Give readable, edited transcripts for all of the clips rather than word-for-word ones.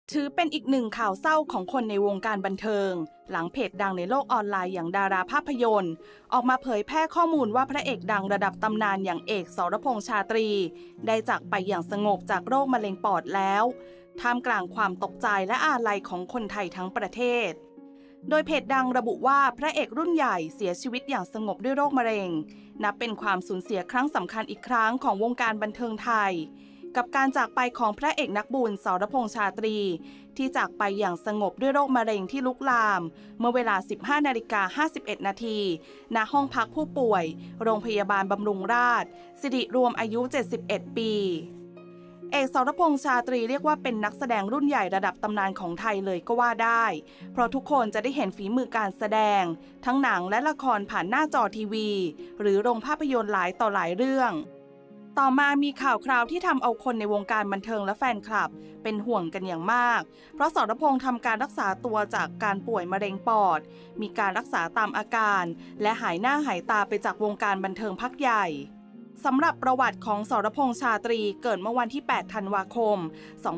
ถือเป็นอีกหนึ่งข่าวเศร้าของคนในวงการบันเทิงหลังเพจดังในโลกออนไลน์อย่างดาราภาพยนตร์ออกมาเผยแพร่ข้อมูลว่าพระเอกดังระดับตำนานอย่างเอกสรพงษ์ชาตรีได้จากไปอย่างสงบจากโรคมะเร็งปอดแล้วท่ามกลางความตกใจและอาลัยของคนไทยทั้งประเทศโดยเพจดังระบุว่าพระเอกรุ่นใหญ่เสียชีวิตอย่างสงบด้วยโรคมะเร็งนับเป็นความสูญเสียครั้งสำคัญอีกครั้งของวงการบันเทิงไทยกับการจากไปของพระเอกนักบุญสรพงษ์ชาตรีที่จากไปอย่างสงบด้วยโรคมะเร็งที่ลุกลามเมื่อเวลา 15:51 นาทีณห้องพักผู้ป่วยโรงพยาบาลบำรุงราษฎร์สิริรวมอายุ 71 ปีเอกสรพงษ์ชาตรีเรียกว่าเป็นนักแสดงรุ่นใหญ่ระดับตำนานของไทยเลยก็ว่าได้เพราะทุกคนจะได้เห็นฝีมือการแสดงทั้งหนังและละครผ่านหน้าจอทีวีหรือโรงภาพยนตร์หลายต่อหลายเรื่องต่อมามีข่าวคราวที่ทำเอาคนในวงการบันเทิงและแฟนคลับเป็นห่วงกันอย่างมากเพราะสรพงษ์ทำการรักษาตัวจากการป่วยมะเร็งปอดมีการรักษาตามอาการและหายหน้าหายตาไปจากวงการบันเทิงพักใหญ่สำหรับประวัติของสรพงษ์ชาตรีเกิดเมื่อวันที่ 8 ธันวาคม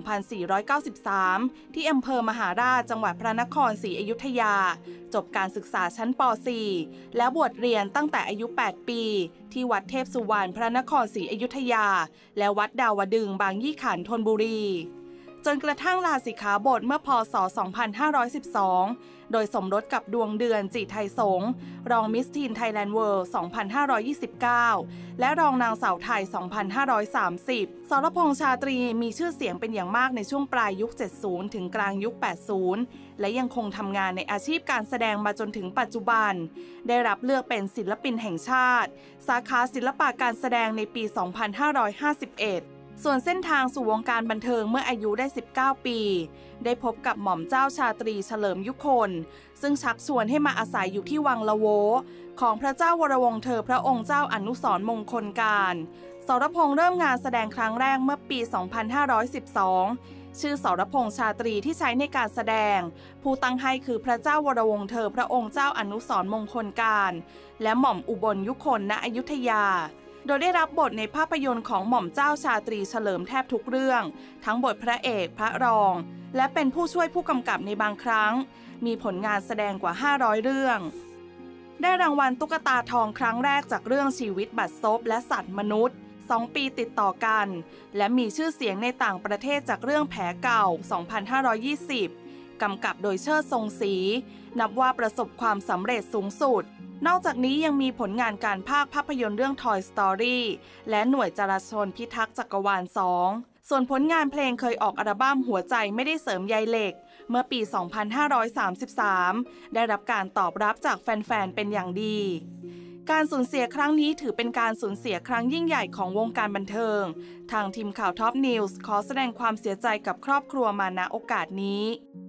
2493 ที่อำเภอมหาราชจังหวัดพระนครศรีอยุธยาจบการศึกษาชั้นป .4 และบวชเรียนตั้งแต่อายุ 8 ปีที่วัดเทพสุวรรณพระนครศรีอยุธยาและวัดดาวดึงส์บางยี่ขันธ์ธนบุรีจนกระทั่งลาสิกขาบทเมื่อพศ 2512 โดยสมรสกับดวงเดือนจิไทยสงฆ์รองมิสทีนไทยแลนด์เวิลด์ 2529 และรองนางสาวไทย 2530 สรพงษ์ชาตรีมีชื่อเสียงเป็นอย่างมากในช่วงปลายยุค 70 ถึงกลางยุค 80 และยังคงทำงานในอาชีพการแสดงมาจนถึงปัจจุบันได้รับเลือกเป็นศิลปินแห่งชาติสาขาศิลปะการแสดงในปี 2551ส่วนเส้นทางสู่วงการบันเทิงเมื่ออายุได้ 19 ปีได้พบกับหม่อมเจ้าชาตรีเฉลิมยุคลซึ่งชักชวนให้มาอาศัยอยู่ที่วังละโวของพระเจ้าวรวงศ์เธอพระองค์เจ้าอนุสรณ์มงคลการสรพงษ์เริ่มงานแสดงครั้งแรกเมื่อปี 2512 ชื่อสรพงษ์ชาตรีที่ใช้ในการแสดงผู้ตั้งให้คือพระเจ้าวรวงศ์เธอพระองค์เจ้าอนุสรณ์มงคลการและหม่อมอุบลยุคลณอยุธยาโดยได้รับบทในภาพยนตร์ของหม่อมเจ้าชาตรีเฉลิมแทบทุกเรื่องทั้งบทพระเอกพระรองและเป็นผู้ช่วยผู้กำกับในบางครั้งมีผลงานแสดงกว่า 500 เรื่องได้รางวัลตุ๊กตาทองครั้งแรกจากเรื่องชีวิตบัดซบและสัตว์มนุษย์2 ปีติดต่อกันและมีชื่อเสียงในต่างประเทศจากเรื่องแผลเก่า 2520 กำกับโดยเชิดทรงศรีนับว่าประสบความสำเร็จสูงสุดนอกจากนี้ยังมีผลงานการพากย์ภาพยนตร์เรื่อง Toy Story และหน่วยจราชนพิทักษ์จักรวาล 2 ส่วนผลงานเพลงเคยออกอัลบั้มหัวใจไม่ได้เสริมใยเหล็กเมื่อปี 2533 ได้รับการตอบรับจากแฟนๆ เป็นอย่างดีการสูญเสียครั้งนี้ถือเป็นการสูญเสียครั้งยิ่งใหญ่ของวงการบันเทิงทางทีมข่าวท็อปนิวส์ขอแสดงความเสียใจกับครอบครัวมาณโอกาสนี้